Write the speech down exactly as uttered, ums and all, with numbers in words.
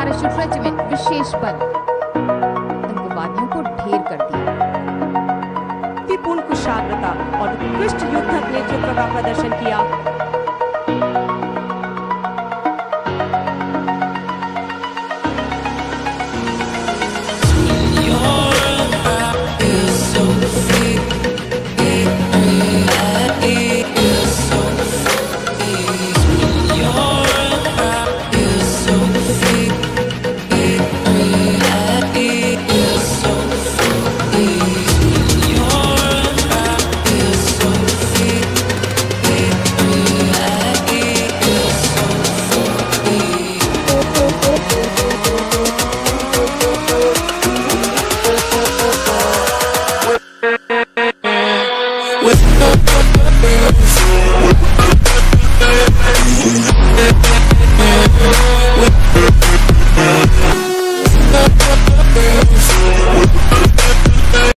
Parachute regiment विशेष बल आतंकवादियों को ढेर कर दिया। पूर्ण कुशाग्रता और उत्कृष्ट युद्धक नेतृत्व का प्रदर्शन किया। With